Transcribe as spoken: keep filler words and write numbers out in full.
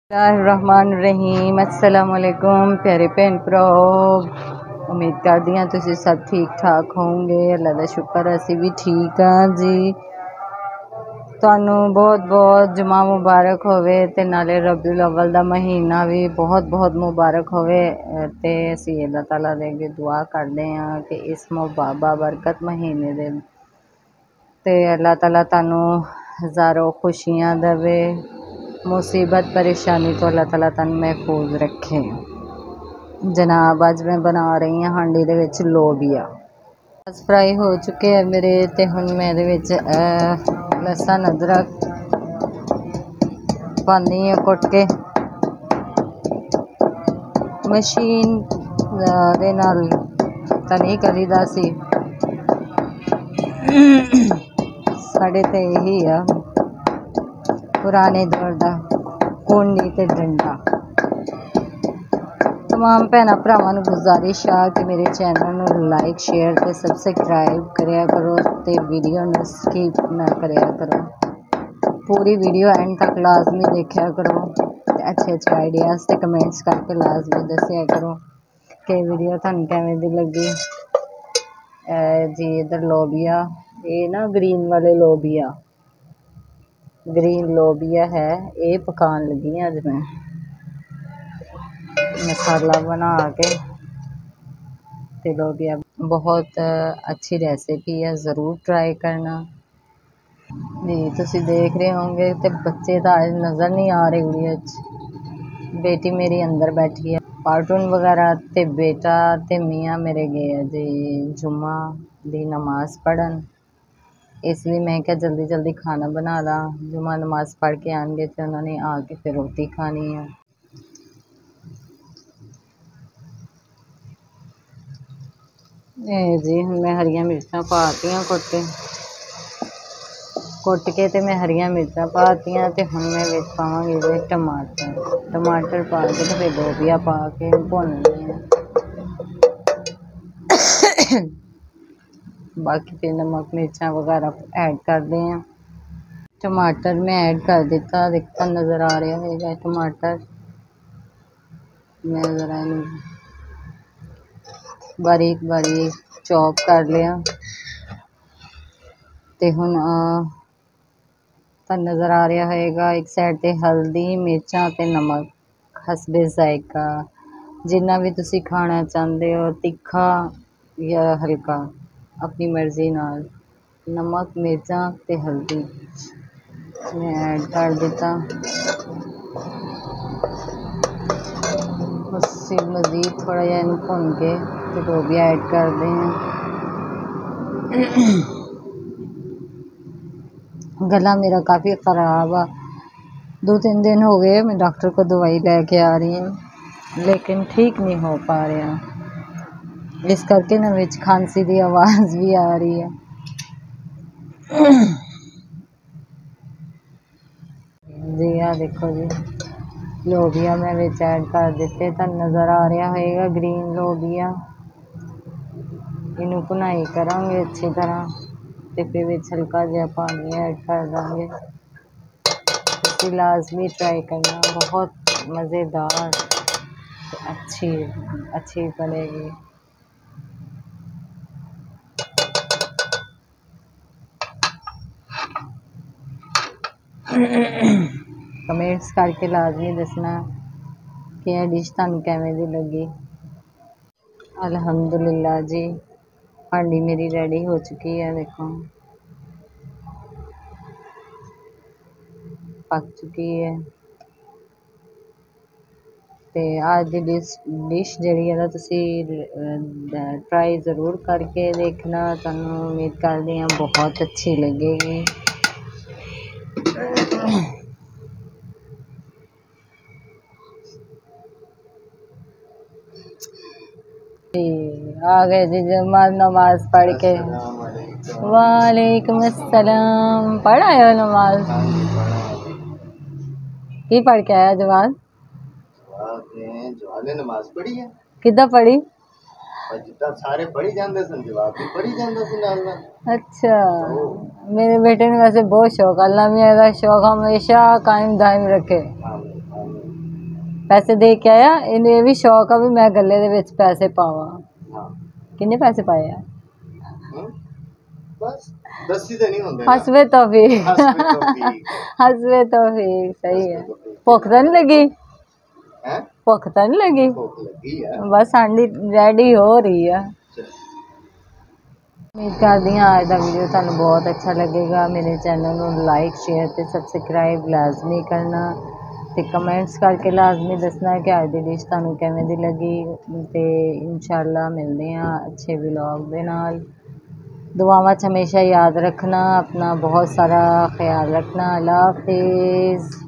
रहमान अस्सलाम वालेकुम प्यारे भैन भराओ। उम्मीद करदी हां तुसीं सब ठीक ठाक होंगे। अल्लाह दा शुक्र असीं भी ठीक हाँ जी। तुहानू बहुत बहुत जुमा मुबारक होवे ते नाले रबीउल अव्वल दा महीना भी बहुत बहुत मुबारक होवे। ते असीं अल्लाह ताला दे अगे दुआ करदे हां कि इस बाबरकत महीने दे ते अल्लाह ताला तुहानू हज़ारों खुशियां देवे, मुसीबत परेशानी तो अल्लाह ताला तुहानू महफूज रखे। जनाब अज मैं बना रही हाँ हांडी दे विच लोबिया। फ्राई हो चुके हैं मेरे ते हुण मैं इहदे विच लहसुन अदरक पानी है कुट के। मशीन दे नाल तां नहीं करीदा सी, साढ़े ते यही आ पुराने दौर दा कूंडी ते डंडा। तमाम भैन भरावां नूं गुजारिश आ कि मेरे चैनल नूं लाइक शेयर ते सबसक्राइब करया करो ते वीडियो नूं स्किप ना करया करो। पूरी वीडियो एंड तक लाजमी देखा करो ते अच्छे अच्छे आइडियाज़ ते कमेंट्स करके लाजमी दस्या करो कि वीडियो तुहानूं किवें दी लगी। जी इधर लोबिया, ये ना ग्रीन वाले लोबिया ग्रीन लोबिया है, ये पकान लगी अज मैं मसाला बना के। ते लोबिया बहुत अच्छी रेसिपी है, ज़रूर ट्राई करना जी। तुसीं देख रहे होंगे ते बच्चे तो आज नज़र नहीं आ रहे वीडियो च। बेटी मेरी अंदर बैठी है कार्टून वगैरह ते बेटा ते मियाँ मेरे गए जी जुम्मा दी नमाज़ पढ़न, इसलिए मैं क्या जल्दी जल्दी खाना बना ला। जुम्मा नमाज पढ़ के आएंगे तो उन्होंने आके फिर रोटी खानी है। ए जी हुण मैं हरियां मिर्चां पातियां कुट के कुट के ते मैं हरियां मिर्चां पातियां ते हुण मैं विच पावांगी इहदे टमाटर टमाटर पा के ते फिर लोबिया पा के भुननी है। बाकी फिर नमक मिर्चां वगैरह ऐड करते हैं। टमाटर मैं ऐड कर दिता, दिखता नज़र आ रहा है टमाटर। मैं ज़रा बारीक बारीक चॉप कर लिया ते हुण तुहानूं नज़र आ रहा होएगा एक साइड ते हल्दी मिर्चां ते नमक हसबे जायका, जिन्ना भी तुसीं खाना चाहते हो तिखा या हल्का अपनी मर्जी नाल। नमक मिर्चां ते हल्दी मैं ऐड कर दिता। उससे मज़ीद थोड़ा जिहा इनू भुन के ते लोबिया ऐड करते हैं। गला मेरा काफ़ी ख़राब आ, दो तीन दिन हो गए मैं डॉक्टर को दवाई लेके आ रही हूँ लेकिन ठीक नहीं हो पा रहा, इस करके ना विच खांसी की आवाज़ भी आ रही है। जी आ देखो जी लोबिया मैं विच ऐड कर दिते, तुहानूं नज़र आ रहा होएगा ग्रीन लोबिया। इनू भुनाई करांगे अच्छी तरह ते फिर विच हल्का जिहा पानी ऐड कर देंगे। इसकी लाजमी ट्राई करना, बहुत मज़ेदार अच्छी अच्छी बनेगी। कमेंट्स करके लाजमी दसना कि यह डिश तुहानूं किवें दी लगी। अल्हम्दुलिल्लाह जी हांडी मेरी रेडी हो चुकी है, देखो पक चुकी है। ते अज दी डिश डिश जिहड़ी है ना तुसीं ट्राई ज़रूर करके देखना, तुहानूं उम्मीद करदी हां बहुत अच्छी लगेगी। आ गए जी जुम्मा नमाज पढ़ के। वालेकुम अस्सलाम, पढ़ आए हो नमाज? की पढ़ के आया जवाब? जवाब ने नमाज पढ़ी है। किदा पढ़ी? सारे पढ़ी जाते सन, जवाब भी पढ़ी जाता सी नाल नाल। अच्छा मेरे बेटे ने वैसे बहुत शौक, अल्लाह मियां दा शौक हमेशा कायम दायम रखे। पैसे दे के आया इन्हें ये भी शौक है भी मैं गले दे विच पैसे पावां। हाँ किन्ने पैसे पाए आ? हम्म, बस दस ही तो नहीं होंगे हसबे तौफीक हसबे तौफीक हसबे तौफीक सही है। हसबे तौफीक भुख तो नहीं लगी? हैं भुख तो नहीं लगी? भूख लगी है बस हांडी रेडी हो रही है। उम्मीद करदी हाँ अज का वीडियो तुहानू बहुत अच्छा लगेगा। मेरे चैनल को लाइक शेयर ते सबसक्राइब लाजमी करना ते कमेंट्स करके लाजमी दसना कि अज की डिश तुहानू किवें दी लगी ते इंशाअल्लाह मिलते हैं अच्छे व्लॉग दे नाल। दुआवां च हमेशा याद रखना, अपना बहुत सारा ख्याल रखना। अल्लाह हाफिज़।